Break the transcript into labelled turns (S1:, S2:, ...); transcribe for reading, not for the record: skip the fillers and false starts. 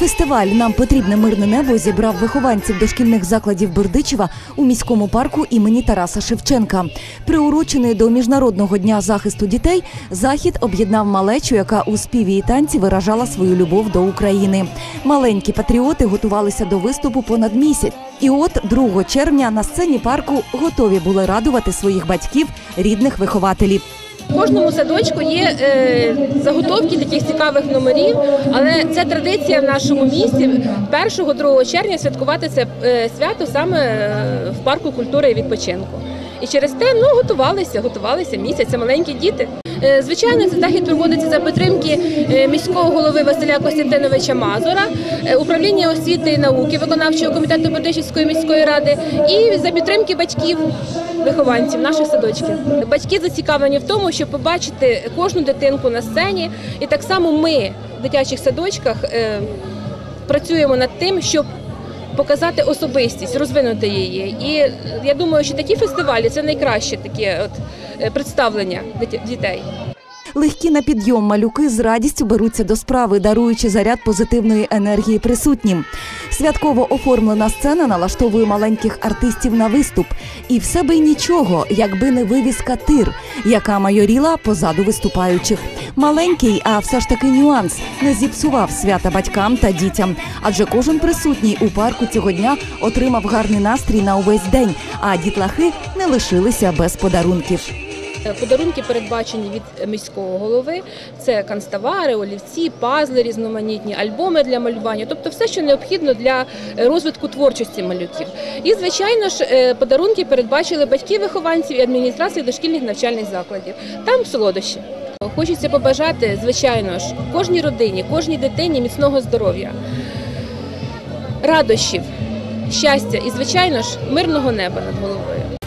S1: Фестиваль «Нам потрібне мирне небо» зібрав вихованців дошкільних закладів Бердичева у міському парку імені Тараса Шевченка. Приурочений до Міжнародного дня захисту дітей, захід об'єднав малечу, яка у співі і танці виражала свою любов до України. Маленькі патріоти готувалися до виступу понад місяць. І от 2 червня на сцені парку готові були радувати своїх батьків, рідних вихователів.
S2: У кожному садочку є заготовки таких цікавих номерів, але це традиція в нашому місті 1-2 червня святкувати це свято саме в парку культури і відпочинку. І через те готувалися місяць, це маленькі діти. Звичайно, цей захід проводиться за підтримки міського голови Василя Костянтиновича Мазура, управління освіти і науки, виконавчого комітету Бердичівської міської ради і за підтримки батьків, вихованців наших садочків. Батьки зацікавлені в тому, щоб побачити кожну дитинку на сцені, і так само ми в дитячих садочках працюємо над тим, щоб показати особистість, розвинути її. І я думаю, що такі фестивалі – це найкраще таке представлення дітей.
S1: Легкі на підйом малюки з радістю беруться до справи, даруючи заряд позитивної енергії присутнім. Святково оформлена сцена налаштовує маленьких артистів на виступ. І все би й нічого, якби не вивіска «Тир», яка майоріла позаду виступаючих. Маленький, а все ж таки нюанс, не зіпсував свята батькам та дітям. Адже кожен присутній у парку цього дня отримав гарний настрій на увесь день, а дітлахи не лишилися без подарунків.
S2: Подарунки передбачені від міського голови – це канцтовари, олівці, пазли різноманітні, альбоми для малювання, тобто все, що необхідно для розвитку творчості малюків. І, звичайно ж, подарунки передбачили батьки вихованців і адміністрації дошкільних навчальних закладів. Там солодощі. Хочеться побажати, звичайно ж, кожній родині, кожній дитині міцного здоров'я, радощів, щастя і, звичайно ж, мирного неба над головою.